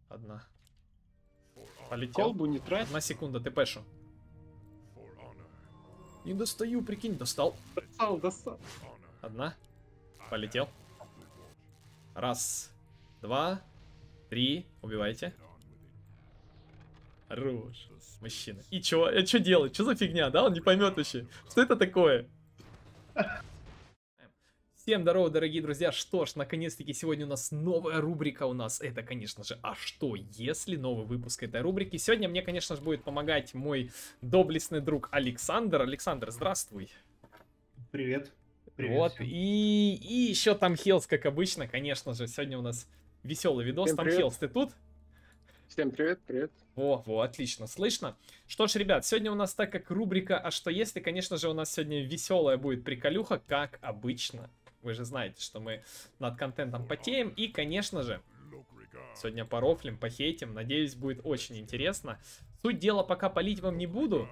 Одна. Полетел. Колбу не трать. 1 секунда, ты пэшу. Не достаю, прикинь, достал. Достал. Одна. Полетел. 1, 2, 3. Убивайте. Хорош. Мужчина. И чё? Чё делать? Чё за фигня, да? Он не поймет вообще. Что это такое? Всем здорово, дорогие друзья. Что ж, наконец-таки сегодня у нас новая рубрика. У нас это, конечно же, а что если? Новый выпуск этой рубрики. Сегодня мне, конечно же, будет помогать мой доблестный друг Александр. Александр, здравствуй. Привет. Привет Вот, всем. и еще там Хелс, как обычно, конечно же. Сегодня у нас веселый видос. Всем Там привет. Хелс, ты тут? Всем привет, привет. Во, отлично, слышно. Что ж, ребят, сегодня у нас, так как рубрика «А что если?», конечно же, у нас сегодня веселая будет приколюха, как обычно. Вы же знаете, что мы над контентом потеем. И, конечно же, сегодня порофлим, похейтим. Надеюсь, будет очень интересно. Суть дела пока палить вам не буду.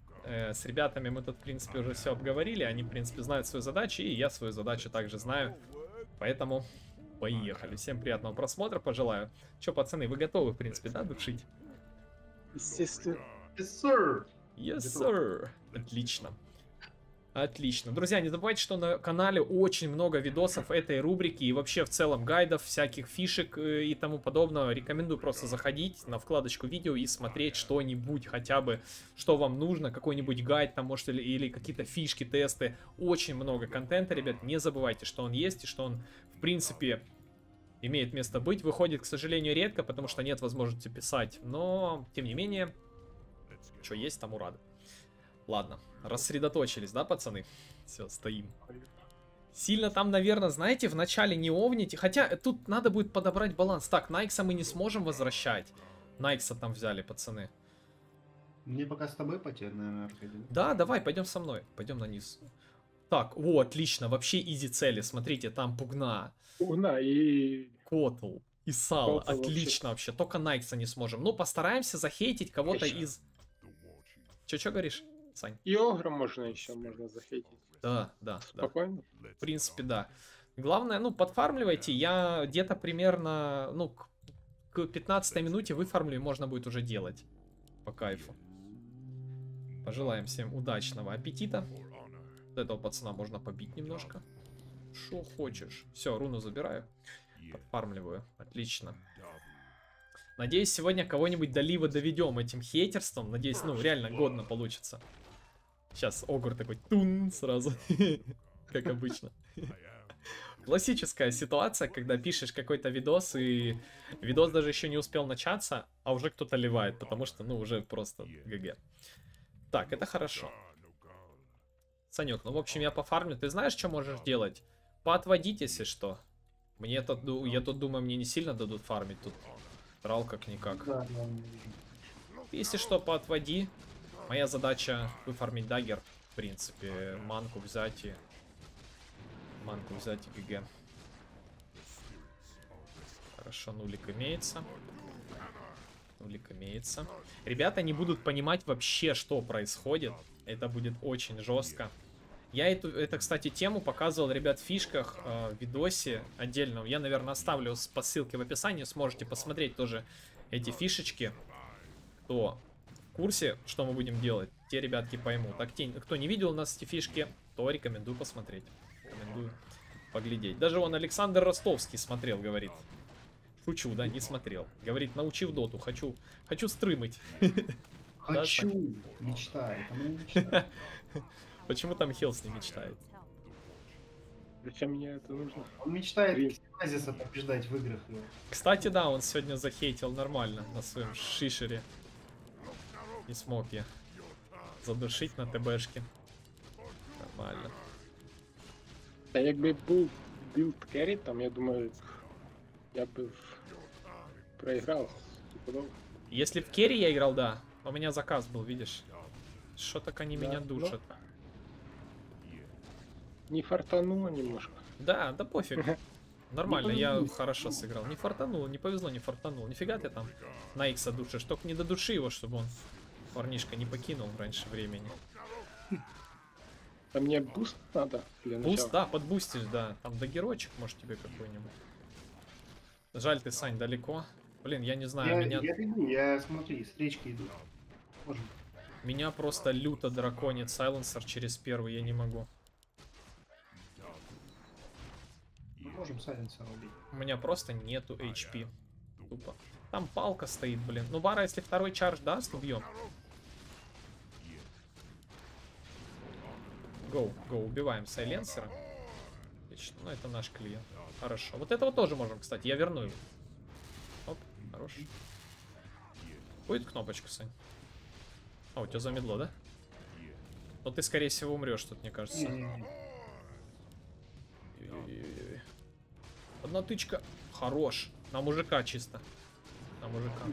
С ребятами мы тут, в принципе, уже все обговорили. Они, в принципе, знают свою задачу, и я свою задачу также знаю. Поэтому поехали. Всем приятного просмотра пожелаю. Че, пацаны, вы готовы, в принципе, да, душить? Естественно. Yes, sir. Yes, sir. Отлично. Отлично. Друзья, не забывайте, что на канале очень много видосов этой рубрики и вообще в целом гайдов, всяких фишек и тому подобного. Рекомендую просто заходить на вкладочку видео и смотреть что-нибудь, хотя бы, что вам нужно, какой-нибудь гайд там, может, или какие-то фишки, тесты. Очень много контента, ребят, не забывайте, что он есть и что он, в принципе, имеет место быть. Выходит, к сожалению, редко, потому что нет возможности писать, но, тем не менее, что есть, тому рады. Ладно, рассредоточились, да, пацаны? Все, стоим. Сильно там, наверное, знаете, вначале не овните. Хотя тут надо будет подобрать баланс. Так, Найкса мы не сможем возвращать. Найкса там взяли, пацаны. Мне пока с тобой потерь, наверное, Аркадий. Да, давай, пойдем со мной. Пойдем на низ. Так, о, отлично. Вообще изи цели. Смотрите, там Пугна. Угна и... Котл. И Сало. Котл Отлично вообще. Только Найкса не сможем. Ну, постараемся захейтить кого-то из... Че говоришь, Сань? И Огра можно еще, можно захейтить. Да. Спокойно. В принципе, да. Главное, ну, подфармливайте. Я где-то примерно, ну, к 15 минуте выфармлю, и можно будет уже делать. По кайфу. Пожелаем всем удачного аппетита. Вот этого пацана можно побить немножко. Шо хочешь. Все, руну забираю. Подфармливаю. Отлично. Надеюсь, сегодня кого-нибудь до лива доведем этим хейтерством. Надеюсь, ну, реально годно получится. Сейчас Огур такой тун сразу. Как обычно. Классическая ситуация, когда пишешь какой-то видос, и видос даже еще не успел начаться, а уже кто-то ливает, потому что, ну, уже просто ГГ. Так, это хорошо. Санек, ну, в общем, я пофармлю. Ты знаешь, что можешь делать? Поотводить, если что. Я тут думаю, мне не сильно дадут фармить тут. Трал как-никак. Да. Если что, поотводи. Моя задача выфармить дагер. В принципе, манку взять и... ГГ. Хорошо, нулик имеется. Ребята не будут понимать вообще, что происходит. Это будет очень жестко. Я эту, кстати, тему показывал, ребят, в фишках, в видосе отдельном. Я, наверное, оставлю по ссылке в описании. Сможете посмотреть тоже эти фишечки. Кто в курсе, что мы будем делать, те ребятки поймут. А кто не видел у нас эти фишки, то рекомендую посмотреть. Рекомендую поглядеть. Даже он Александр Ростовский смотрел, говорит. Шучу, да, не смотрел. Говорит, научи в доту, хочу стрымать. Хочу. Мечта. Это моя мечта. Почему там Хелс не мечтает? Зачем мне это нужно? Он мечтает Азиса побеждать в играх. Кстати, да, он сегодня захейтил нормально на своем шишере. Не смог я задушить на ТБшке. Нормально. Та якби був білд керрі, там, я думаю, я бы проиграл. Если в керри я играл, да. У меня заказ был, видишь? Что так они меня душат? Не фартануло немножко. Да пофиг. Нормально, я хорошо сыграл. Не фартануло, не повезло, не фартануло. Нифига ты там на Икса душишь. Только не додуши его, чтобы он, парнишка, не покинул раньше времени. А мне буст надо для начала? Буст, да, подбустишь, да. Там дагерочек, может, тебе какой-нибудь. Жаль, ты, Сань, далеко. Блин, я не знаю, Я бегу, я смотри, встречки идут. Можем. меня просто люто драконит сайленсер через первый, я не могу. Мы можем сайленсера убить. У меня просто нету HP. Тупо. Там палка стоит, блин. Ну, Бара, если второй чардж даст, убьем. Гоу, убиваем сайленсера. Отлично, ну это наш клиент. Хорошо. Вот этого тоже можем, кстати, я верну его. Оп, хорош. Будет кнопочка, Сань? А, у тебя замедло, да? Но ты, скорее всего, умрешь тут, мне кажется. Не-не-не. Ой-ой-ой. Одна тычка. Хорош. На мужика чисто. На мужика.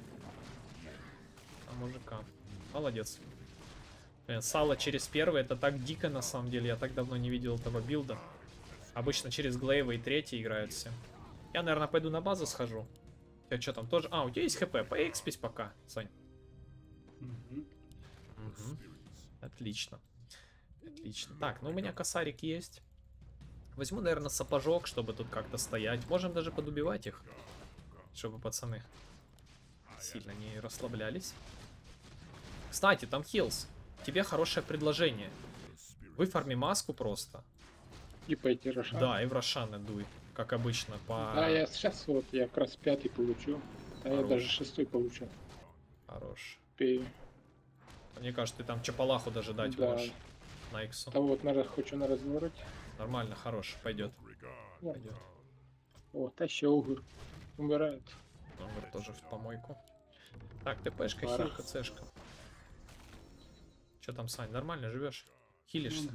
На мужика. Молодец. Сало через первый, это так дико на самом деле. Я так давно не видел этого билда. Обычно через глейвы и третий играют все. Я, наверное, пойду на базу схожу. У тебя что там тоже? А, у тебя есть хп. Поэкспись пока, Сань. Мгм. Угу. Отлично. Отлично. Так, ну у меня косарик есть. Возьму, наверное, сапожок, чтобы тут как-то стоять. Можем даже подубивать их. Чтобы пацаны сильно не расслаблялись. Кстати, там хилс. Тебе хорошее предложение. Выфарми маску просто. И пойти Рошан. Да, и в Рошаны дуй. Как обычно, по... Да, я сейчас вот, я как раз 5 получу. А я Хорош. даже 6 получу. Хорош. Ты... Мне кажется, ты там Чапалаху даже дать Да. можешь. На иксу. А вот хочу на разворот. Нормально, хорош. Пойдет. Вот. Пойдет. О, тащи огур. Умирает. Номер тоже в помойку. Так, ТПшка, Пара. хилка, цешка. Че там, Сань, нормально живешь? Хилишься?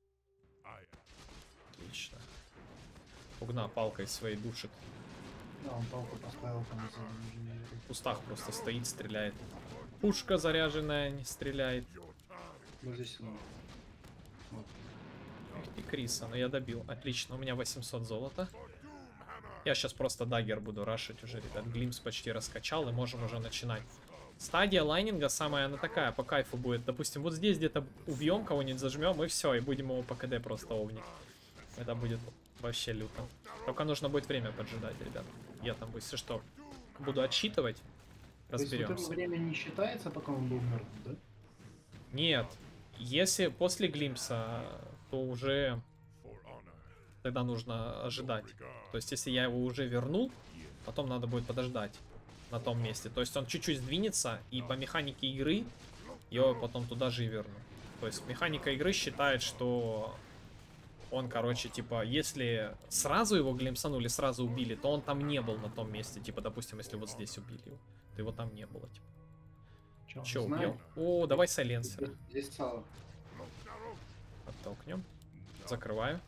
Отлично. Пугна палкой своей душит. Да, он палку поставил там за инженерию. В кустах просто стоит, стреляет. Пушка заряженная, не стреляет. Вот здесь он. Вот. И Криса, но я добил. Отлично, у меня 800 золота. Я сейчас просто даггер буду рашить уже, ребят. Глимс почти раскачал, и можем уже начинать. Стадия лайнинга самая, она такая, по кайфу будет. Допустим, вот здесь где-то убьем кого-нибудь, зажмем, и все, и будем его по КД просто овнить. Это будет вообще люто. Только нужно будет время поджидать, ребят. Я там, если что, буду отсчитывать. То есть вот это Разберемся. время не считается, пока он был мертв, да? Нет. Если после Глимпса, то уже тогда нужно ожидать. То есть, если я его уже вернул, потом надо будет подождать на том месте. То есть, он чуть-чуть сдвинется, и по механике игры я его потом туда же и верну. То есть, механика игры считает, что он, короче, типа, если сразу его глимпсанули, сразу убили, то он там не был на том месте. Типа, допустим, если вот здесь убили его, то его там не было, типа. Че, знаю. убьем? О, давай сайленсера. Здесь сало. Оттолкнем. Закрываю.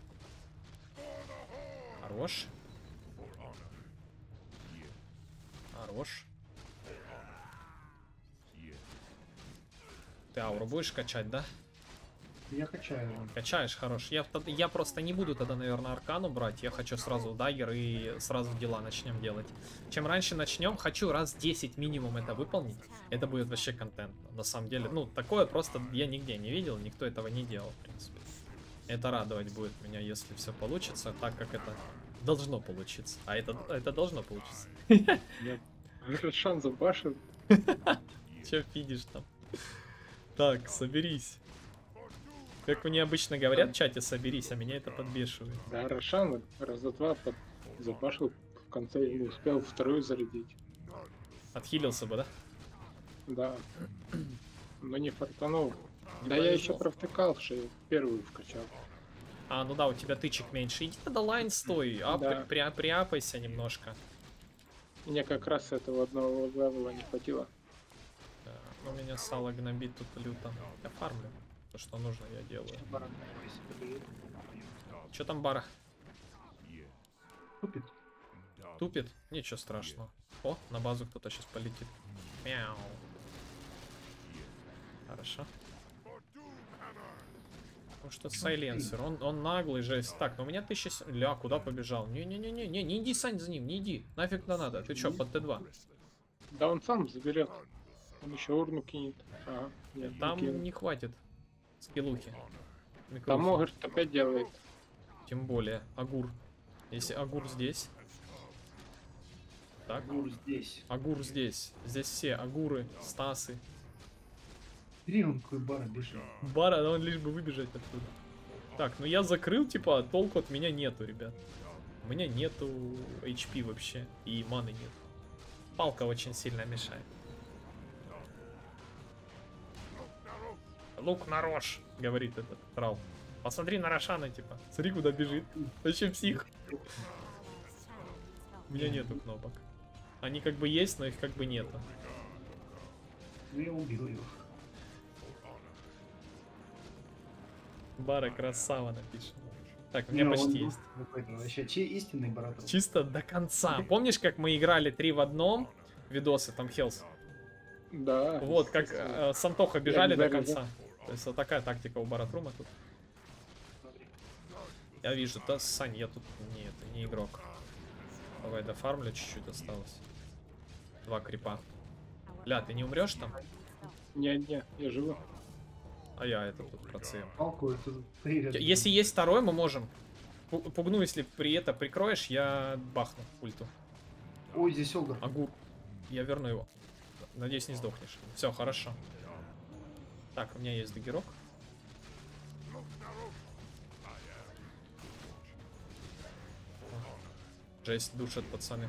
Хорош. Хорош. Ты ауру будешь качать, да? Я качаю его. Качаешь, хорош. Я просто не буду тогда, наверное, аркану брать. Я хочу сразу даггер и сразу дела начнем делать. Чем раньше начнем, хочу раз 10 минимум это выполнить. Это будет вообще контент. На самом деле, ну, такое просто я нигде не видел, никто этого не делал, в принципе. Это радовать будет меня, если все получится, так как это должно получиться. А это должно получиться. Рошан забашил. Че видишь там? Так, соберись. Как мне обычно говорят в чате, соберись, а меня это подбешивает. Да, Рошан раза два забашил. В конце и не успел вторую зарядить. Отхилился бы, да? Да. Но не фартанул. Не Да я повезло. еще провтыкал, что я первую вкачал. А, ну да, у тебя тычек меньше. Иди тогда лайн стой, Да. приапайся немножко. Мне как раз этого одного левела не хватило. Да, у меня сало гнобит тут люто. Я фармлю. То, что нужно, я делаю. Баран, если побежит. Че там бара? Купит. Тупит? Ничего страшного. О, на базу кто-то сейчас полетит. Мяу. Хорошо. Потому что сайленсер, он наглый жесть. Так, но у меня 1000... Ля, куда побежал? Не-не-не-не, не иди, Сань, за ним, не иди. Нафиг на надо. Ты чё, под Т2? Да он сам заберет. Он еще урну кинет. Ага, нет, Там не кинул. не хватит скиллухи. Там Микрухи. Огр опять делает. Тем более, Агур. Если Агур здесь... Так. Гур здесь. Агур здесь. Здесь все. Агуры, Стасы. Смотри, он какой бара бежит. Бара, он лишь бы выбежать оттуда. Так, ну я закрыл, типа, толку от меня нету, ребят. У меня нету HP вообще. И маны нет. Палка очень сильно мешает. Лук на рожь, говорит этот трал. Посмотри на Рошана, типа. Смотри, куда бежит. Вообще псих. У меня нету кнопок. Они как бы есть, но их как бы нету. Ну я убил его. Бара красава напишет. Так, у меня Не, почти он есть. какой-то вообще истинный баратов. Чисто до конца. Помнишь, как мы играли 3 в одном? Видосы там Хелс. Да. Вот, как с Антоха бежали до обязательно. конца. То есть вот такая тактика у Баратрума тут. Я вижу, да, Сань, я тут не, это не игрок. Давай дофармлю, чуть-чуть осталось. 2 крипа. Ля, ты не умрешь там? Не, я живу. А я это тут процеем. Палку эту привет. Если есть второй, мы можем. Пугну, если при это прикроешь, я бахну ульту. Ой, здесь Огр. Агур. Я верну его. Надеюсь, не сдохнешь. Все, хорошо. Так, у меня есть дагерок. Жесть, душат пацаны.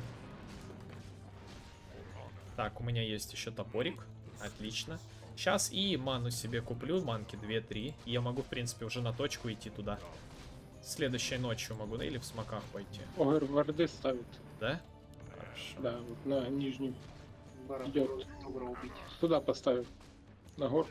Так, у меня есть еще топорик. Отлично. Сейчас и ману себе куплю. Манки 2-3. И я могу, в принципе, уже на точку идти туда. Следующей ночью могу, да? Или в смоках пойти. Огр варды ставит. Да? Хорошо. Да, вот на нижнюю. Бара Идет. Огра убить. Туда поставил. На горку.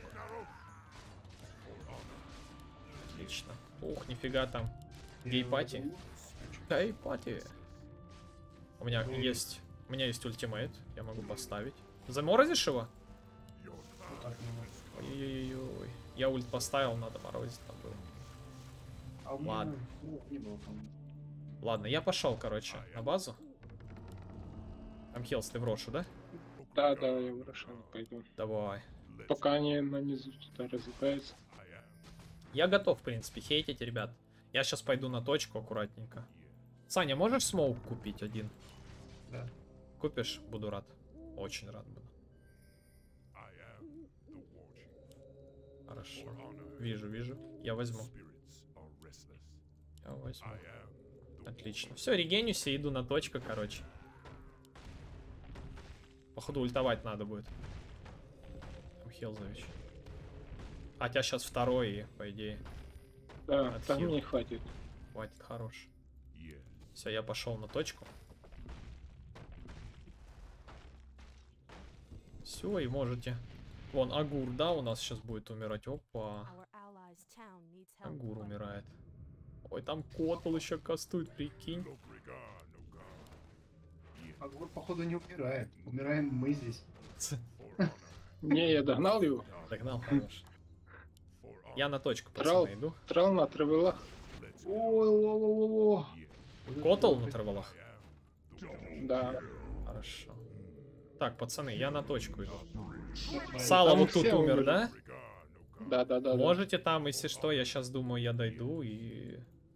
Отлично. Ух, нифига там. Гей-пати. Гей-пати. У меня есть ультимейт. Я могу поставить. Заморозишь его? Вот так не может. Ой-ой-ой. Я ульт поставил, надо морозить там было. А у меня, Ладно. ну, не было там. Ладно, я пошел, короче, на базу. Там Хелс, ты в Рошу, да? Да, я в Рошан пойду. Давай. Пока они на низу туда разлетаются. Я готов, в принципе, хейтить, ребят. Я сейчас пойду на точку аккуратненько. Саня, можешь смоук купить один? Да. Купишь? Буду рад. Очень рад буду. Хорошо. Вижу. Я возьму. Я возьму. Отлично. Все, регенюсь и иду на точку, короче. Походу ультовать надо будет. Там Хелзович. Хотя сейчас второй, и, по идее, Да, Отхил. там не хватит. хватит хорош. Все, я пошел на точку. Все, и можете. Вон, Агур, да, у нас сейчас будет умирать. Опа. Агур умирает. Ой, там Котл еще кастует, прикинь. Огр, походу, не умирает. Умираем мы здесь. Не, я догнал его. Догнал, хорош. Я на точку, Трал. пацаны, иду. Трал на травелах. О. Котл на траволах? Да. Хорошо. Так, пацаны, я на точку иду. Сало Там вот тут все умер, умерли. да? Да. Можете там, если что, я сейчас думаю, я дойду и...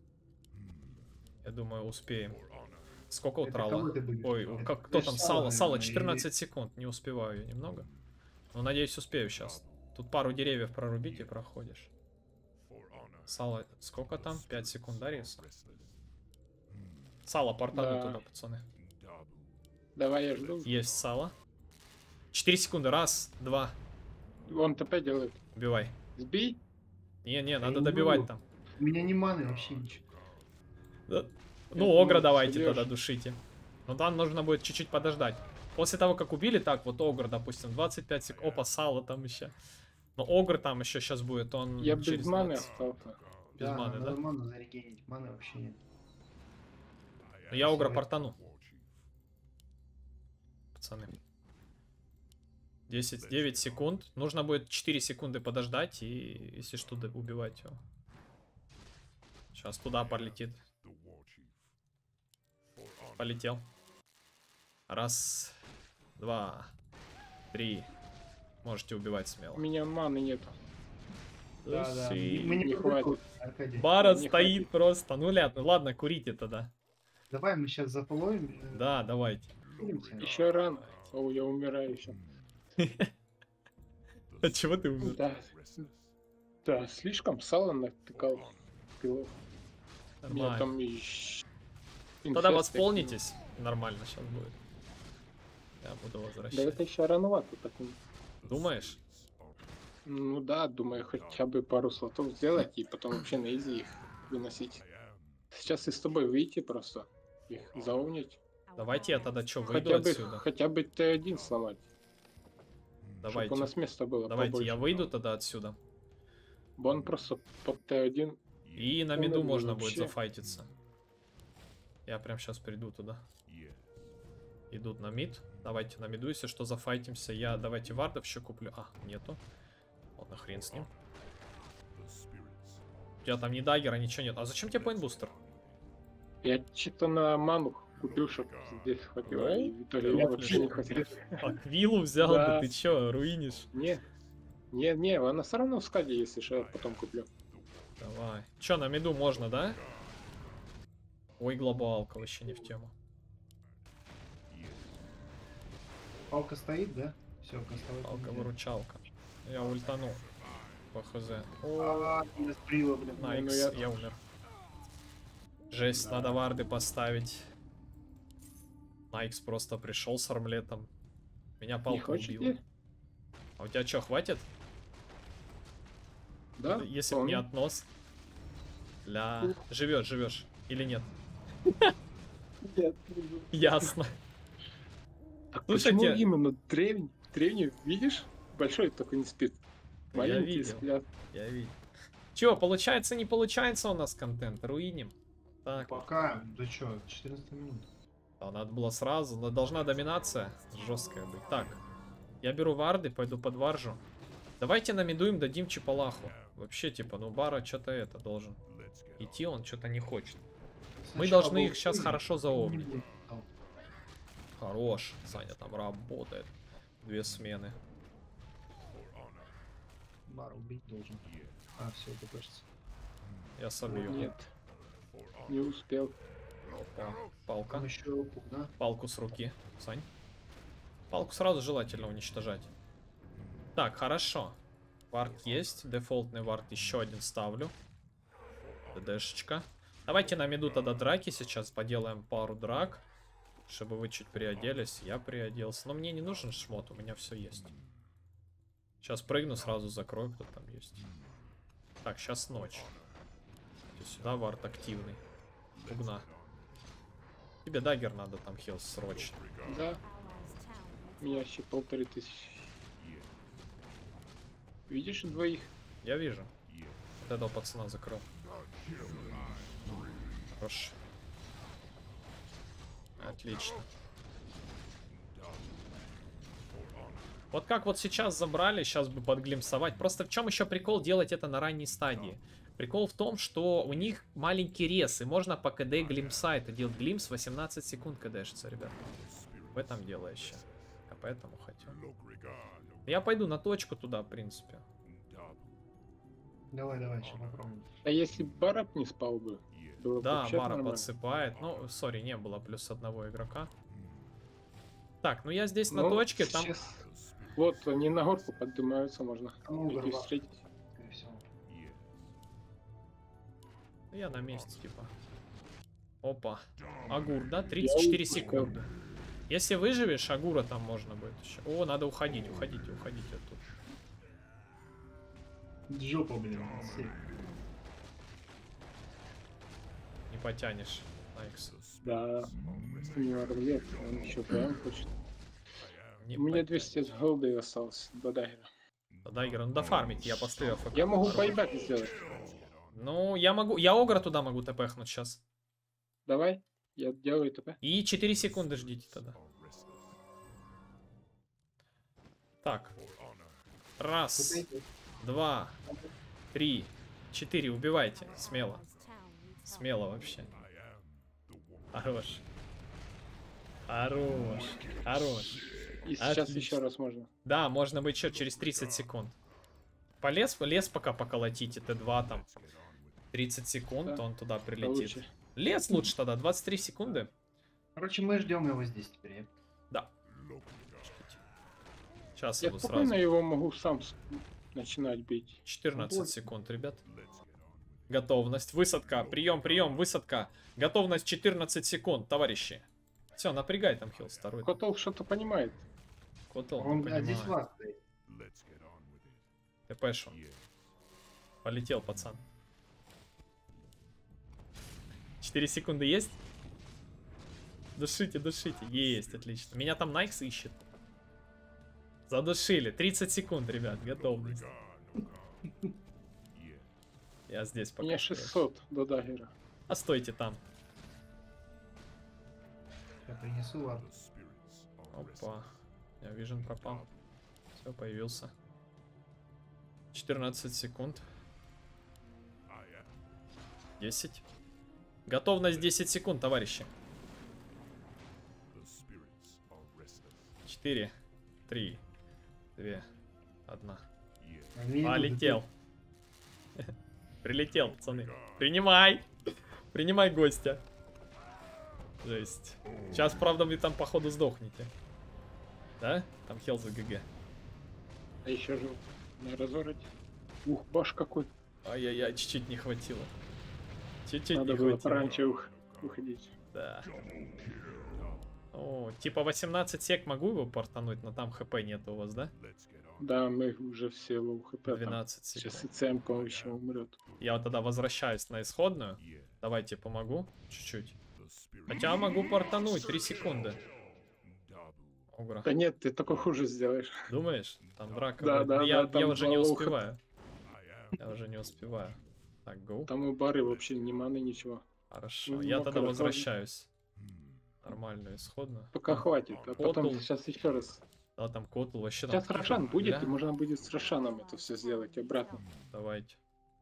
Я думаю, успеем. Сколько у Это Трала? кого ты будешь? Ой, Это как, кто ты там? ж Сало, Сало, 14 секунд. Не успеваю я немного. Но надеюсь, успею сейчас. Тут пару деревьев прорубить и проходишь. Сало, сколько там? 5 секунд, да, рез? Сало, портану Да. туда, пацаны. Давай, я жду. Есть сало. 4 секунды. Раз, два. Он ТП делает. Убивай. Сбей. Не, не надо добивать могу. там. У меня не маны вообще ничего. Да. Ну, думал, Огра давайте сольёшь. тогда душите. Но там нужно будет чуть-чуть подождать. После того, как убили, так, вот Огр, допустим, 25 секунд. Опа, сало там еще. Но Огр там еще сейчас будет, он Я без через маны 20. остался. Без маны, надо да? ману зарегенить. Маны вообще нет. Но я Огра портану. Пацаны. 9 секунд. Нужно будет 4 секунды подождать и, если что, убивать его. Сейчас туда полетит. Полетел. Раз, два, три. Можете убивать У смело. меня маны нету. Да. Си. Мы не не хватит. хватит. Аркадий. Бара Не стоит хватит. просто. Ну ладно, курите тогда. Давай мы сейчас зафоловим. Да, давайте. Еще рано. О, я умираю еще. От чего ты умер? Да. Да, слишком сало натыкал пилов. У меня Нормально. там и Тогда инфест восполнитесь. Нормально сейчас будет. Я буду такие. Да возвращать. это еще рановато так. Думаешь? Ну да, думаю, хотя бы пару слотов сделать и потом вообще на изи их выносить. Сейчас и с тобой выйти просто. Их заумнить. Давайте я тогда что, выйду отсюда? Хотя бы Т1 сломать. Чтобы у Давайте. нас места было Давайте побольше. я выйду тогда отсюда. Бо он просто под Т1. И на Ну, миду ладно, можно будет вообще. зафайтиться. Я прям сейчас приду туда. Идут на мид. Давайте на миду, если что, зафайтимся. Я давайте вардов еще куплю. А, нету. Ладно, хрен с ним. У тебя там ни даггера, ничего нет. А зачем тебе поинтбустер? Я что-то на ману купил, чтобы здесь хватило. Лол? И в итоге Ты мне вообще не рофлишь? хватило. Аквилу взял, да Да. ты чё, руинишь? Не, она все равно в скаде, если что, я потом куплю. Давай. Чё, на миду можно, да? Ой, глобалка вообще не в тему. Палка стоит, да? Все, кастовой. Палка-выручалка. Я ультанул. По хз. Не сбрила, блин. На ну X, я я умер. Жесть, надо варды поставить. На X просто пришел с армлетом. Меня Не палка хочете? убила. А у тебя что, хватит? Да? Если бы не относ. Ля. Живешь. Или нет? Нет. Ясно. Так Слушайте. почему именно древний? Древний, видишь? Большой только не спит. Я Маленькие видел. спят. Я видел. Чё, получается, не получается у нас контент? Руиним. Так. Пока, да чё, 14 минут. А, надо было сразу, но должна доминация жесткая быть. Так, я беру варды, пойду под варжу. Давайте на миду им дадим чипалаху. Вообще, типа, ну Бара что-то это должен идти, он что-то не хочет. Мы Сначала должны был их сейчас ты, хорошо заомнить. а Хорош, Саня там работает. 2 смены. Бар убить должен. А, все, это кажется. Я собью. Нет. Не успел. Опа, палка. Там еще пук, да? Палку с руки, Сань. Палку сразу желательно уничтожать. Так, хорошо. Вард есть. Дефолтный вард еще один ставлю. ДДшечка. Давайте на миду тогда драки сейчас. Поделаем пару драк. Чтобы вы чуть приоделись. Я приоделся. Но мне не нужен шмот, у меня все есть. Сейчас прыгну, сразу закрою, кто там есть. Так, сейчас ночь. Иди сюда, вард активный. Пугна. Тебе даггер надо там хил срочно. Да. У меня еще 1500. Видишь двоих? Я вижу. Вот этого пацана закрыл. Хорош. Отлично. Вот как вот сейчас забрали, сейчас бы подглимсовать. Просто в чем еще прикол делать это на ранней стадии? Прикол в том, что у них маленький рез, и можно по КД глимса это делать. Глимс 18 секунд КДшится, ребят. В этом дело еще. Я поэтому хотел. Я пойду на точку туда, в принципе. Давай, еще попробуем. А если Бараб не спал бы? Было бы Да, вообще Бара нормально. подсыпает. Ну, сори, не было плюс одного игрока. Так, ну я здесь на Ну, точке, там... сейчас- Вот, они на горку поднимаются, можно Ну, идти да. встретить. И все. Я на месте, типа. Опа. Агур, да? 34 Я секунды. Если выживешь, Агура там можно будет еще. О, надо уходить оттуда. Жопа, блин. Сейф. Не потянешь. Найкс. Да. У него армлет, он еще прям хочет. Не У меня потянешь. 200 голды осталось до даггера. Даггер, ну дофармить, я постою АФК. Я могу байбек сделать. Ну, я могу... Я Огра туда могу тпхнуть сейчас. Давай, я делаю ТП. И 4 секунды ждите тогда. Так. Раз, 2, 3, 4. Убивайте. Смело. Смело вообще. Хорош. Хорош. Хорош. И сейчас Отлично. еще раз можно. Да, можно быть еще через 30 секунд. Лес пока поколотите, Т2 там. 30 секунд, Да. он туда прилетит. Получше. Лес лучше тогда, 23 секунды. Короче, мы ждем его здесь теперь. Сейчас Я иду спокойно сразу. его могу сам начинать бить. 14 секунд, ребят. Готовность. Высадка. Прием, прием, высадка. Готовность 14 секунд, товарищи. Все, напрягай там хилл второй. Котов что-то понимает. Котл, не Он здесь понимаю. вас стоит. ТП-шу. Полетел, пацан. 4 секунды есть? Душите, душите. Есть, отлично. Меня там Найкс ищет. Задушили. 30 секунд, ребят. Готовность. Я здесь пока. Мне короче. 600 до даггера. А стойте там. Я принесу вам. Опа. Я вижен пропал. Все, появился. 14 секунд. 10. Готовность 10 секунд, товарищи. 4, 3, 2, 1. Полетел. Прилетел, пацаны. Принимай. Принимай гостя. Жесть. Сейчас, правда, вы там, походу, сдохнете. Да? Там хел за ГГ. А еще же на разорать. Ух, баш какой. Ай-яй-яй, чуть-чуть не хватило. Чуть-чуть Надо не было хватило. пораньше уходить. Да. О, типа 18 сек могу его портануть, но там хп нет у вас, да? Да, мы уже все лоу хп. 12 Сейчас секунд. и ЦМ еще умрет. Я вот тогда возвращаюсь на исходную. Давайте помогу. Чуть-чуть. Хотя могу портануть. 3 секунды. Огра. Да нет, ты только хуже сделаешь. Думаешь? Там драка. Да, будет. да, я, да, там я уже не два успеваю. Я уже не успеваю. Так, гоу. Там у бары вообще ни маны, ничего. Хорошо. ну, Я ну, тогда короче, возвращаюсь. Нормальную исходную. Пока хватит, а потом Котл. сейчас еще раз. Да, там котл вообще. Сейчас там Рошан будет, и Бля. можно будет с Рошаном это все сделать обратно. Давайте.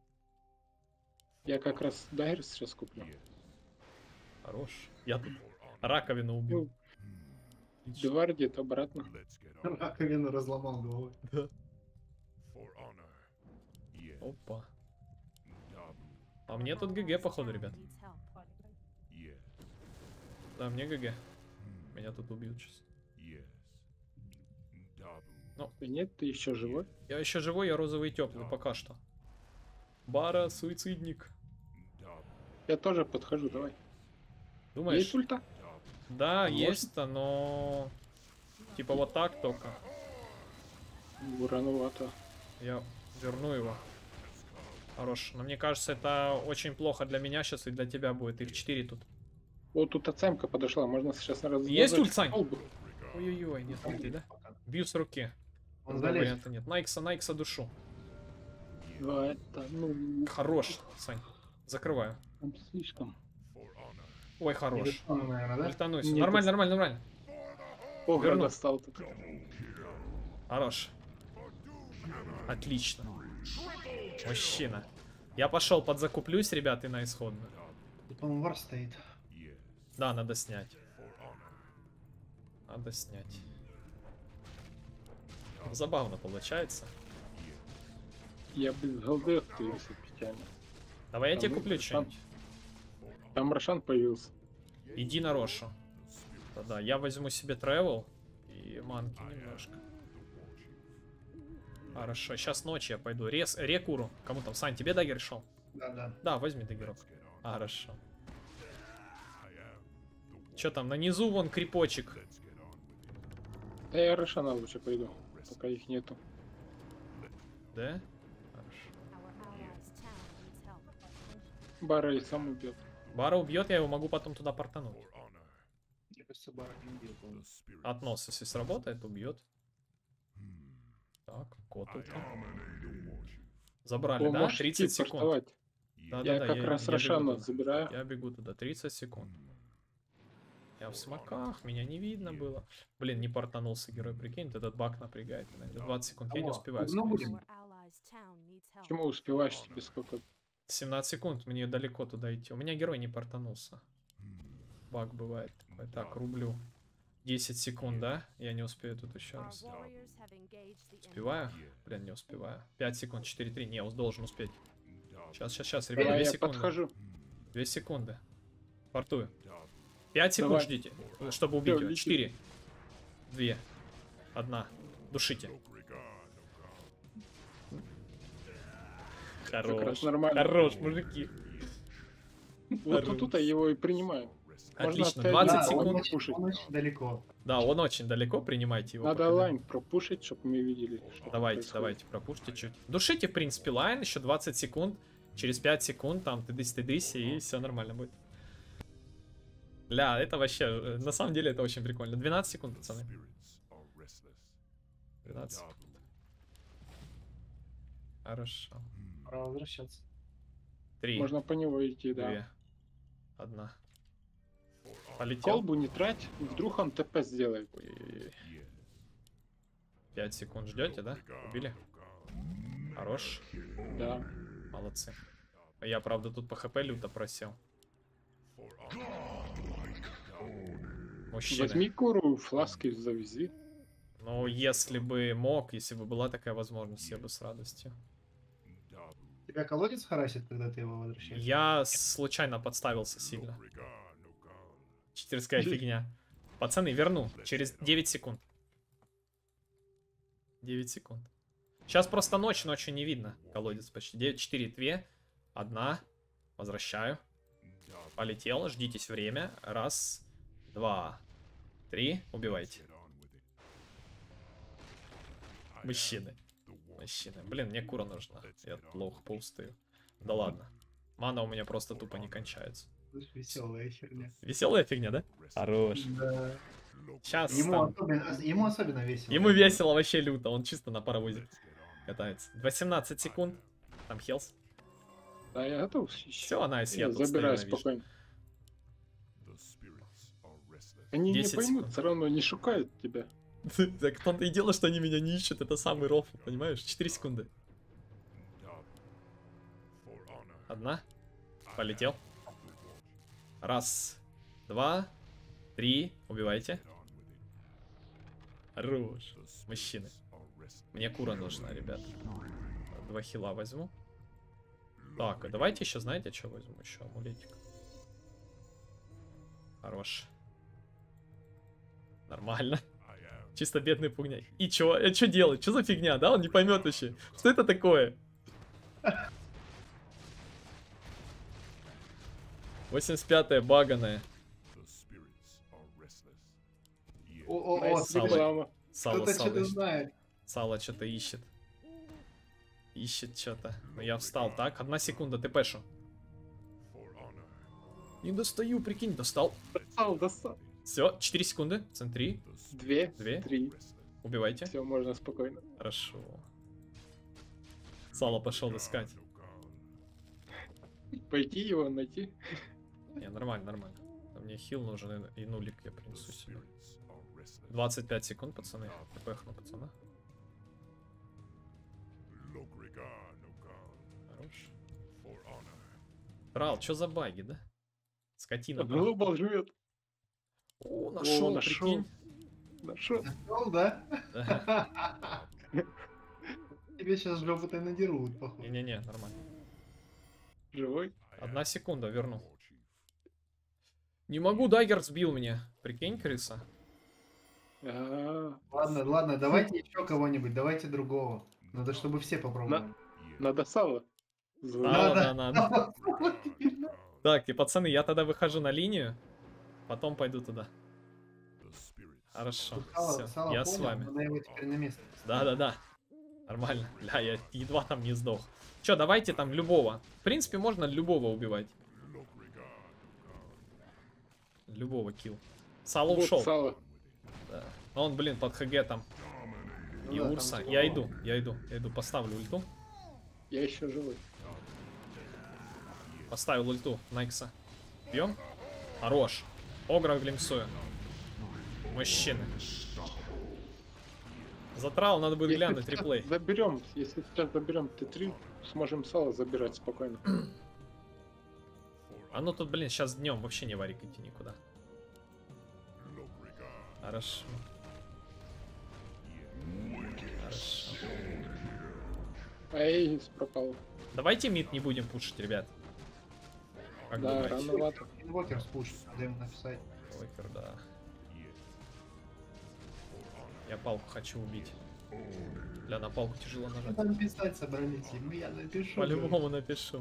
Я как раз даггер сейчас куплю. Хорош. Я тут раковину убил. Ну, Девардит обратно. Раковину разломал головой. Да. Опа. А мне тут ГГ, походу, ребят. Да, мне ГГ. Меня тут убьют сейчас. Да нет, ты еще живой. Я еще живой, я розовый и теплый пока что. Бара, суицидник. Я тоже подхожу, давай. Думаешь? Есть ульта? Да, Может? есть-то, но... Типа вот так только. Рановато. Я верну его. Хорош. Но мне кажется, это очень плохо для меня сейчас и для тебя будет. Их 4 тут. Вот тут АЦМ-ка подошла, можно сейчас на раз. Есть разочек ульт, Сань? колбу. Ой-ой-ой, нет ульты, да? Бью с руки. Он Другого залезет. варианта нет. Найкса душу. Да, это, ну, Хорош, Сань. Закрываю. там слишком. Ой, хорош. Ультану, наверное, да? Ультанусь. Нет, Нормально, это- нормально, нормально. Ого, Верну. достал тут. Хорош. Отлично. Мужчина. Я пошел подзакуплюсь, ребят, и на исходную. Тут он вар стоит. Да, надо снять. Надо снять. Забавно получается. Я без голды остаюсь, печально. Давай я Там тебе мы- куплю там- что-нибудь. Там Рошан появился. Иди на Рошу. Да, я возьму себе тревел и манки немножко. Хорошо, сейчас ночь я пойду. Рекуру. Кому там? Сань, тебе дагер шел? Да. Да, возьми дагерок. Хорошо. Че там, на низу вон крипочек. Да я Рошана лучше пойду, пока их нету. Да? Хорошо. Бара и сам убьет. Бара убьет, я его могу потом туда портануть. Мне кажется, бар не убил, по-моему. Относ, если сработает, убьет. Так, кот тут. Забрали, О, да? можешь 30 идти секунд. портовать. Да-да-да, Я как раз бегу Рошана туда. забираю. Я бегу туда, 30 секунд. Я в смоках, меня не видно было. Блин, не портанулся герой, прикинь, этот баг напрягает. меня. 20 секунд, я не Алло, успеваю. ну, будем. Почему успеваешь тебе сколько? 17 секунд, мне далеко туда идти. У меня герой не портанулся. Баг бывает такой. Так, рублю. 10 секунд, да? Я не успею тут еще раз. Успеваю? Блин, не успеваю. 5 секунд, 4-3. Не, должен успеть. Сейчас, ребята, 2 Я секунды. подхожу. 2 секунды. Портую. 5 секунд Давай. ждите, чтобы убить Всё, его. лети. 4, 2, 1. Душите. Как раз Хорош. нормально. Хорош, мужики. Вот тут его и принимаем. Отлично, опять 20 Да, секунд. он очень далеко. Да, он очень далеко, принимайте его. Надо пока. лайн пропушить, чтобы мы видели, что Давайте, происходит. давайте, пропушьте чуть. Душите, в принципе, лайн, еще 20 секунд. Через 5 секунд там тыдысь, и все нормально будет. Ля, это вообще, на самом деле, это очень прикольно. 12 секунд, пацаны. 12 секунд. Хорошо. Пора возвращаться. 3, Можно по него идти, 2, да. 1. Полетел. Колбу не трать, вдруг он ТП сделает. 5 секунд ждете, да? Убили? Хорош. Да. Молодцы. Я, правда, тут по ХП люто просел. Мужчины. Возьми куру, фласки завези. Ну, если бы мог, если бы была такая возможность, я бы с радостью. Тебя колодец харасит, когда ты его возвращаешь? Я случайно подставился сильно. Читерская фигня. Пацаны, верну. Через 9 секунд. 9 секунд. Сейчас просто ночь, ночью не видно. Колодец почти. 9, 4, 2, 1. Возвращаю. Полетел, ждитесь время. Раз, 2, 3. Убивайте. Мужчины. Мужчины. Блин, мне кура нужна. Я плохо полстою. Да ладно. Мана у меня просто тупо не кончается. Веселая херня. Веселая фигня, да? Хорош. Да. Сейчас Ему особенно весело. Ему весело вообще люто, он чисто на паровозе катается. 18 секунд. Там хелс. Да, я готов. Все, найс, я тут забираю стою, навижу. спокойно. Они не 10 поймут, секунд. все равно не шукают тебя. Так в том-то и дело, что они меня не ищут, это самый рофл, понимаешь? 4 секунды. 1. Полетел. Раз, 2, 3. Убивайте. Хорош. Мужчины. Мне кура нужна, ребят. 2 хила возьму. Так, а давайте еще, знаете, что возьму? Еще амулетик. Хорош. Нормально. Чисто бедный пугняй. И чё? Что делать? Что за фигня, да? Он не поймет вообще. Что это такое? 85-я баганая. О, Найс, Сало. реклама. Сало, кто-то сало. что-то знает. Сало что-то ищет. Ищет что-то. Ну я встал, так? 1 секунда, ты пэшу. Не достаю, прикинь, достал. Достал. Все, 4 секунды. Центри. 2, 2. 3. Убивайте. Все, можно спокойно. Хорошо. Сало пошел искать. Пойти его найти. Не, нормально, нормально. Мне хил нужен и нулик я принесу себе. 25 секунд, пацаны. ТПхну, пацана. Хорош. Рал, что за баги, да? Скотина. прям. Глобал живет. О, нашел, нашел. прикинь. Нашел. Нашел, да? Да. Тебе сейчас жопу-то надерут, походу. Не-не-не, нормально. Живой. 1 секунда, верну. Не могу, даггер сбил меня. Прикинь, крыса. Ладно, ладно, давайте еще кого-нибудь, давайте другого. Надо, чтобы все попробовали. Надо сало. Надо. Так, и пацаны, я тогда выхожу на линию. Потом пойду туда. Хорошо, все, я с вами. Надо его теперь на место. Да. Нормально. Бля, я едва там не сдох. Че, давайте там любого. В принципе, можно любого убивать. Любого килл. Сало Вот ушел. сало. Да. Но он, блин, под ХГ там. И Ну да, Урса. там Я иду, поставлю ульту. Я еще живой. Поставил ульту Найкса. Бьем. Хорош. Огра глимсую. Мужчины. Затрал, надо будет глянуть реплей. Заберем, если сейчас заберем Т3, сможем сало забирать спокойно. А ну тут, блин, сейчас днем вообще не варик идти никуда. Хорошо. Хорошо. Эй, пропал. Давайте мид не будем пушить, ребят. Как Да, думаете? рановато. Инвокер спушит, надо ему написать. Вокер, да. Я палку хочу убить. Бля, на палку тяжело Что нажать. там писать собрались? Я напишу. По-любому напишу.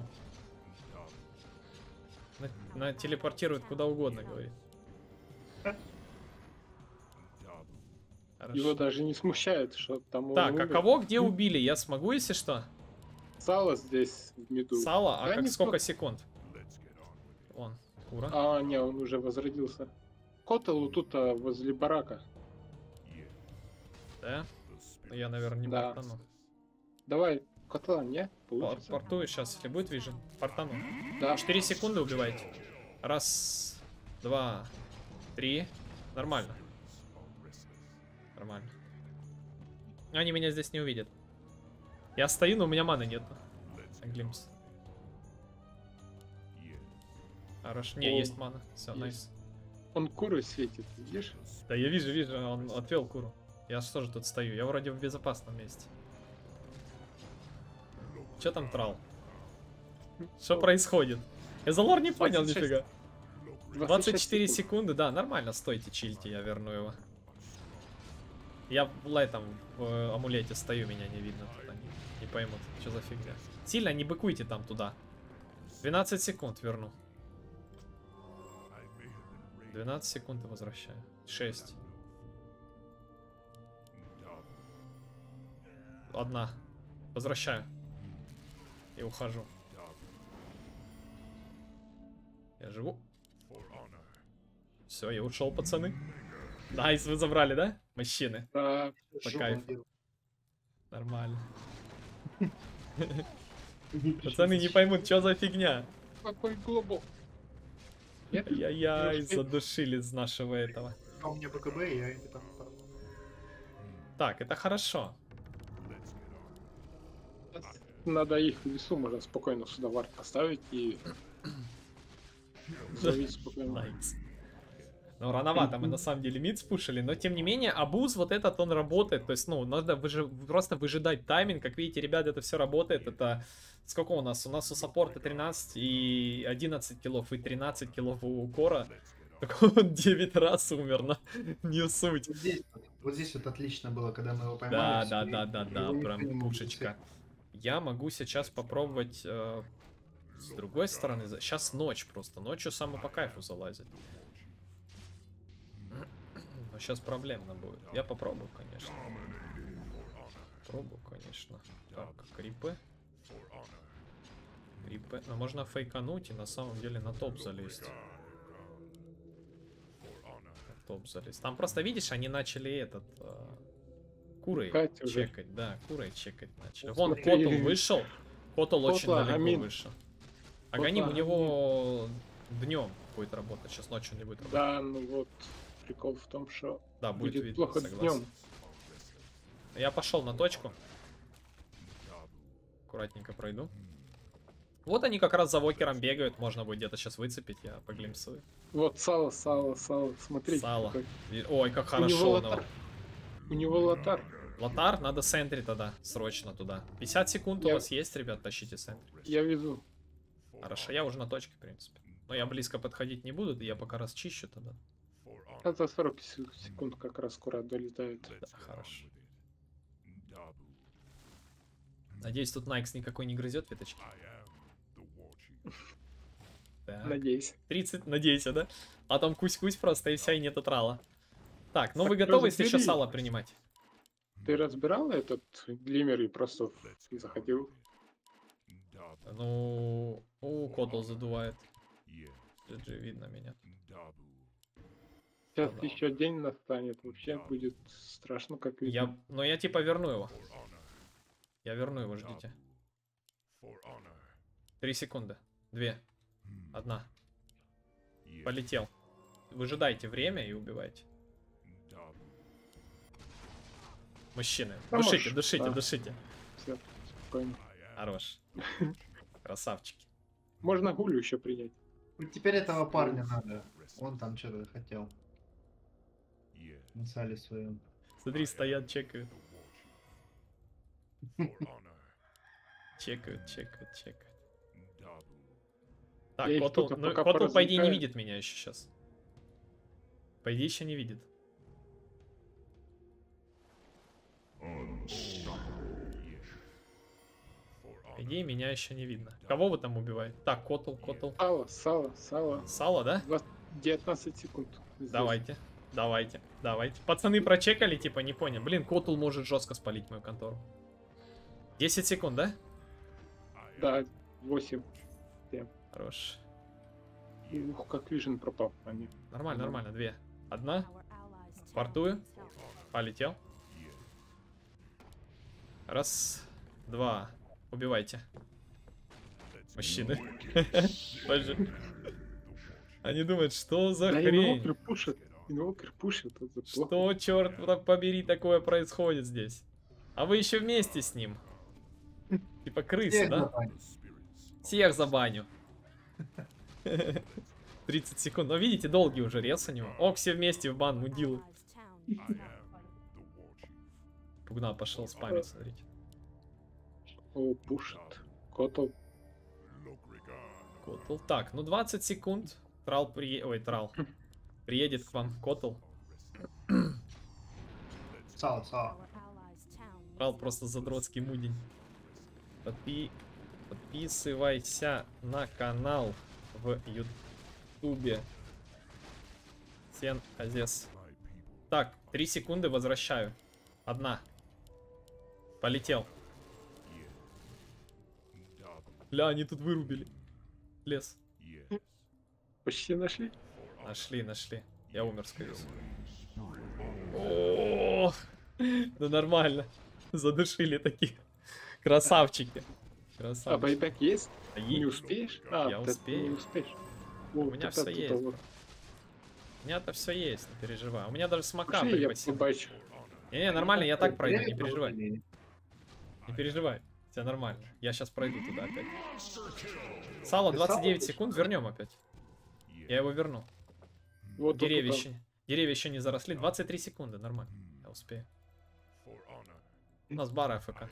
Телепортирует куда угодно, говорит. Хорошо. Его даже не смущает, что там он Так, а умер. кого где убили? Я смогу, если что? Сало здесь в меду. Сало? А Да, как не сколько сколько. секунд? Вон, кура. А, не, он уже возродился. Котел тут возле барака. Да? Ну, я, наверное, не Да. портану. Давай, котла, не? Получится? Портую сейчас, если будет вижен. Портану. Да. 4 секунды убивайте. Раз, два, три. Нормально. Нормально. Они меня здесь не увидят. Я стою, но у меня маны нет. Глимс. Хорошо. Не, О, есть мана. Все, есть. найс. Он куры светит, видишь? Да я вижу, он отвел куру. Я что же тут стою? Я вроде в безопасном месте. Че там трал? Что происходит? Я за лор не понял 26. нифига. 26 24 секунд. секунды, да, нормально, стойте, чильте, я верну его. Я в лайтом в амулете стою, меня не видно. Тут они не поймут, что за фигня. Сильно не быкуйте там туда. 12 секунд верну. 12 секунд и возвращаю. 6. Одна. Возвращаю. И ухожу. Я живу. Все, я ушел, пацаны. Найс, вы забрали, да? Мужчины. Да, По Жопу кайфу. делал. Нормально. Пацаны не поймут, что за фигня. какой глобал. Нет? Яй-яй, Может, задушили из нашего этого. А у меня БКБ, и я не там. Так, это хорошо. Надо их в лесу, можно спокойно сюда вард поставить и завить спокойно. Найс. Ну, рановато мы на самом деле мид спушили, но тем не менее, абуз вот этот, он работает. То есть, ну, надо просто выжидать тайминг. Как видите, ребята, это все работает. Это сколько у нас? У нас у саппорта 13 и 11 киллов, и 13 киллов у Кора. Так он 9 раз умер, но не суть. Вот здесь вот отлично было, когда мы его Да, поймали. да, всё, да, и да, его да, никто прям не мог пушечка. Я могу сейчас попробовать с другой стороны. Сейчас ночь просто. Ночью самому по кайфу залазит. Но сейчас проблемно будет. Я попробую, конечно. Пробую, конечно. Так, крипы. Крипы. Но можно фейкануть и на самом деле на топ залезть. На топ залезть. Там просто, видишь, они начали этот... куры Кать уже. чекать, да, куры чекать начали. Ну, Вон смотри. Котл вышел. Котл очень Котла, далеко Амин. вышел. А Котла, Ганим у него днем будет работать, сейчас ночью не будет работать. Да, ну вот, прикол в том, что Да, будет будет видно, плохо согласен. днем. Я пошел на точку. Аккуратненько пройду. Вот они как раз за вокером бегают, можно будет где-то сейчас выцепить, я поглимсую. Вот сало, смотрите. Сало. какой. Ой, как У него хорошо. лотар. У него лотар. Лотар, надо сентри тогда, срочно туда. 50 секунд у Я- вас есть, ребят, тащите сентри. Я везу. Хорошо, я уже на точке, в принципе. Но я близко подходить не буду, я пока расчищу тогда. А за 40 секунд как раз скоро долетает. Да, хорошо. Надеюсь, тут Найкс никакой не грызет веточки. Так. Надеюсь. 30, надеюсь, да? А там кусь-кусь просто и вся, и нет трала. Так, ну Так вы готовы, если еще разбери. сало принимать? Ты разбирал этот глиммер и просто заходил? Ну, Котл задувает. GG, видно меня. Сейчас Да. еще день настанет. Вообще будет страшно, как видно. Но я типа верну его. Я верну его, ждите. 3 секунды. 2. 1. Полетел. Выжидайте время и убивайте. Мужчины, Да душите, можешь, душите, да. душите. Все, спокойно. Хорош. Красавчики. Можно гулю еще принять. Вот теперь этого парня надо. Он там что-то хотел. На сале своем. Смотри, стоят, чекают. Чекают, чекают, чекают. Так, Я их Котл, тут ну, пока Котл, по идее, не поразвлекаю. видит меня еще сейчас. По идее, еще не видит. идее, меня еще не видно. Кого вы там убиваете? Так, Котл. Сало. Сало, да? 19 секунд. Здесь. Давайте. Пацаны прочекали, типа, не понял. Блин, Котл может жестко спалить мою контору. 10 секунд, да? Да, 8. Хорош. Ух, как вижен пропал. Они. Нормально, 2. 1. Портую. Полетел. 1, 2. Убивайте. Мужчины. Боже. Они думают, что за Да, хрень? инвокер пушит. Это плохо. Что, черт побери, такое происходит здесь? А вы еще вместе с ним. Типа крысы, Всех да? забанил. Всех забаню. 30 секунд. Но видите, долгий уже рез у него. О, все вместе в бан, мудилы. Пугна пошел спамить, смотрите. О, пушит. Котл. Котл. Так, ну 20 секунд. Трал приедет к вам. Котл. Сало. Трал просто задротский мудень. Подписывайся на канал в Ютубе. Сен Азес. Так, 3 секунды, возвращаю. 1. Полетел. Ля, они тут вырубили. Лес. Почти нашли. Нашли. Я умер, скорее всего. О, ну нормально. Задушили таких. Красавчики. А байбек есть? Да Не есть. успеешь? Я ты успею. Не успеешь. У меня все есть. У меня-то все есть, не переживай. У меня даже смока Пошли, я припасен. побачу. Не, нормально, я так пройду, не Привет, переживай. Владимир. Не переживай. Все нормально. Я сейчас пройду туда опять. Сало Ты 29 сало секунд, вернем опять. Я его верну. Вот Деревья только еще не заросли. 23 секунды, нормально. Я успею. У нас бара АФК.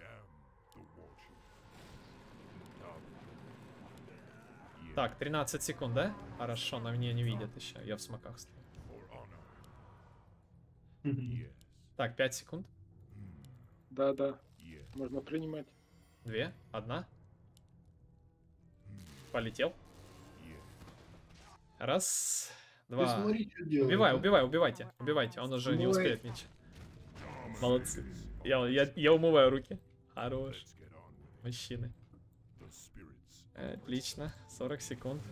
Так, 13 секунд, да? Хорошо, на мне не видят еще. Я в смоках стою. Так, 5 секунд. Да. Можно принимать. 2, 1. Полетел. 1, Ты 2. смотри, что делает. Убивайте. Он уже не Убивай. успеет ничего. Молодцы. Я умываю руки. Хорош. Мужчины. Отлично. 40 секунд.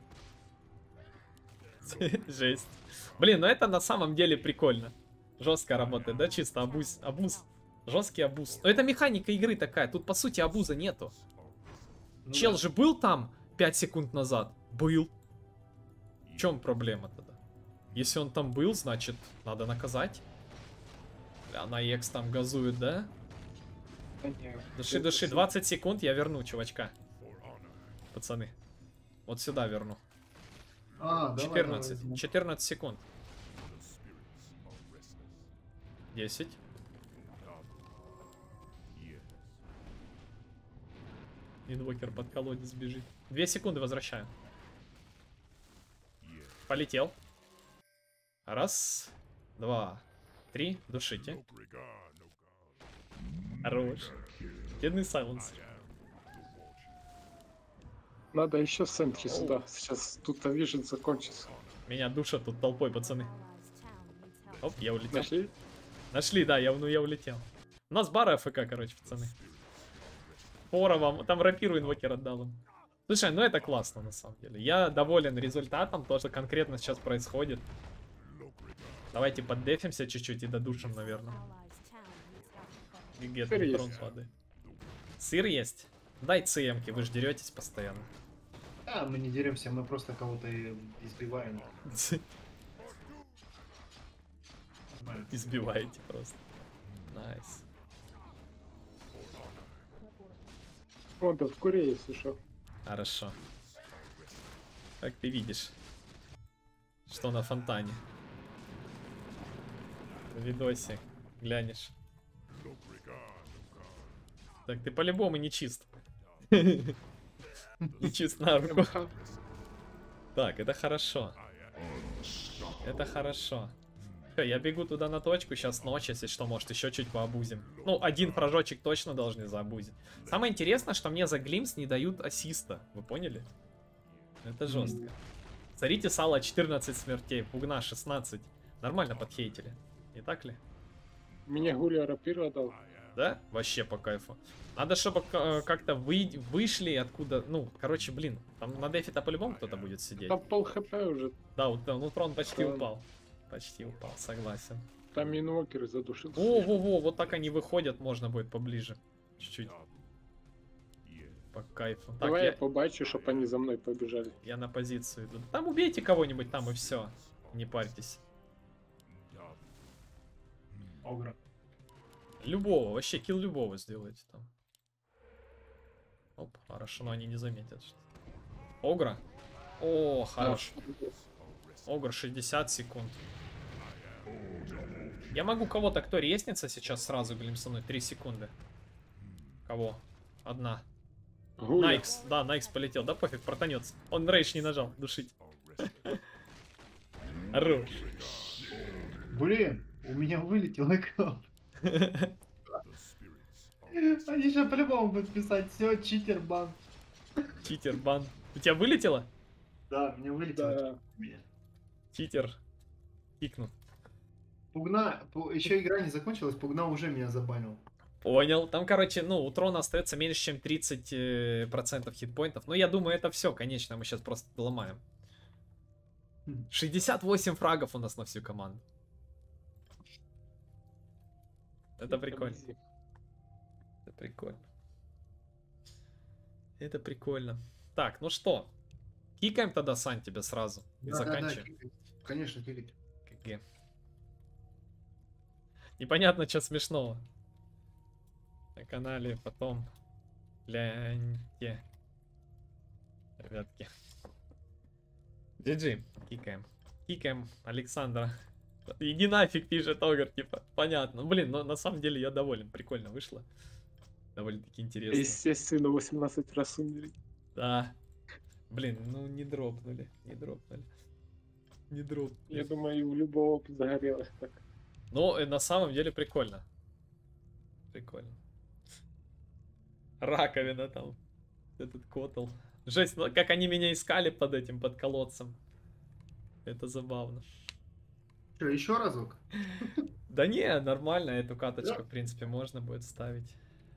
Жесть. Блин, ну это на самом деле прикольно. Жестко работает, да? Чисто абуз. Жесткий абуз. Но это механика игры такая. Тут по сути абуза нету. Ну Чел да. же был там 5 секунд назад? Был. В чем проблема тогда? Если он там был, значит, надо наказать. Она Экс там газует, да? Души, 20 секунд, я верну чувачка. Пацаны. Вот сюда верну. Давай, 14. давай. 14 секунд. 10. Инвокер под колодец бежит. 2 секунды возвращаю. Полетел. 1, 2, 3. Душите. Хорош. Бедный сайленс. Надо еще в центре сюда. Сейчас тут вижен закончится. Меня душат тут толпой, пацаны. Оп, я улетел. Нашли? Нашли, да, я улетел. У нас бара АФК, короче, пацаны. Пора вам. Там рапиру инвокер отдал им. Слушай, ну это классно, на самом деле. Я доволен результатом, то, что конкретно сейчас происходит. Давайте поддефимся чуть-чуть и додушим, наверное. Гигет, Сыр неутрон есть. с воды. Сыр есть? Дай ЦМки, вы же деретесь постоянно. Мы не деремся, мы просто кого-то избиваем. Нормально. Избиваете просто. Найс. Вон там в куре, если что. Хорошо. Как ты видишь, что на фонтане. В видосе глянешь. Так, ты по-любому не чист. Не чист на руку. Так, это хорошо. Это хорошо. Все, я бегу туда на точку, сейчас ночь, если что, может еще чуть пообузим. Ну, один фражочек точно должны заобузить. Самое интересное, что мне за глимс не дают ассиста, вы поняли? Это жестко. Смотрите, Сало 14 смертей, Пугна 16. Нормально подхейтили, не так ли? Мне Гуля рапира дал. Да? Вообще по кайфу. Надо, чтобы как-то вышли откуда... Ну, короче, блин, там на дефе-то по-любому кто-то будет сидеть. Там пол хп уже. Да, вот, ну трон почти Трон. упал. Почти упал, согласен. Там инвокер задушил. Во-во-во, вот так они выходят, можно будет поближе. Чуть-чуть. По кайфу. Так, Давай я побачу, чтоб они за мной побежали. я на позицию иду. Там убейте кого-нибудь там и все. Не парьтесь. Огра. Любого, вообще килл любого сделайте там. Оп, хорошо, но они не заметят. Огра? О, хорош. Огр 60 секунд. Я могу кого-то, кто резнится сейчас сразу, глим со мной, 3 секунды. Кого? Одна. Гуля. Найкс, да, Найкс полетел, да пофиг, протанется. Он рейдж не нажал, душить. Хорош. Блин, у меня вылетел экран. Они же по-любому будут писать, все, читер, бан. Читер, бан. У тебя вылетело? Да, меня вылетело. Да. Читер. Кикнул. Пугна, еще игра не закончилась, Пугна уже меня забанил. Понял. Там, короче, ну, у трона остается меньше, чем 30% хитпоинтов. Но я думаю, это все, конечно, мы сейчас просто доломаем. 68 фрагов у нас на всю команду. Это прикольно. Это прикольно. Это прикольно. Так, ну что? Кикаем тогда, Сань, тебя сразу. И заканчиваем. кикать. Конечно, кикать. КГ. Непонятно, что смешного. На канале потом. Гляньте. Ребятки. GG. Кикаем. Кикаем Александра. Иди нафиг, пишет Огр, типа. Понятно. Блин, но на самом деле я доволен. Прикольно вышло. Довольно-таки интересно. Естественно, 18 раз умерли. Да. Блин, ну не дропнули. Не дропнули. Не дропнули. Я думаю, у любого загорелось так. Ну, на самом деле прикольно. Прикольно. Раковина там. Этот котл. Жесть, ну, как они меня искали под этим, под колодцем. Это забавно. Что, еще разок? Да не, нормально, эту каточку, в принципе, можно будет ставить.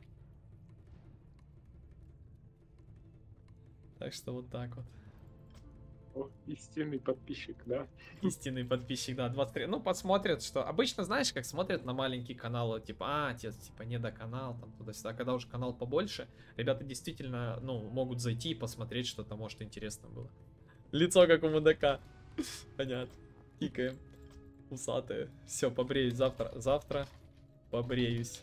Так что вот так вот. О, истинный подписчик, да? Истинный подписчик, да, 23. Ну, посмотрят, что... Обычно, знаешь, как смотрят на маленький канал, типа, отец, типа, не до канал, там, туда-сюда. А когда уже канал побольше, ребята действительно, ну, могут зайти и посмотреть, что-то, может, интересно было. Лицо, как у мудака. Понятно. Кикаем. Усатые. Все, побреюсь завтра. Завтра побреюсь.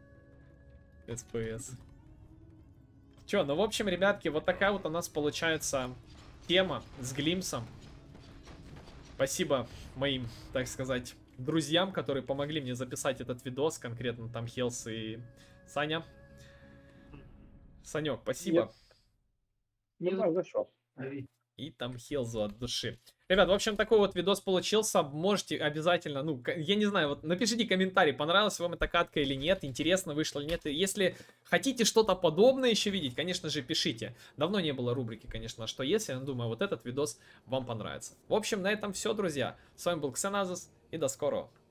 СПС. Че, ну, в общем, ребятки, вот такая вот у нас получается... тема с глимсом. Спасибо моим, так сказать, друзьям, которые помогли мне записать этот видос, конкретно там Хелс и Саня. Санек, спасибо. Ну да, зашел. И там Хелзу от души. Ребят, в общем, такой вот видос получился. Можете обязательно, ну, я не знаю, вот напишите комментарий, понравилась вам эта катка или нет, интересно вышло или нет. И если хотите что-то подобное еще видеть, конечно же, пишите. Давно не было рубрики, конечно, что если, я думаю, вот этот видос вам понравится. В общем, на этом все, друзья. С вами был Ксеназис, и до скорого.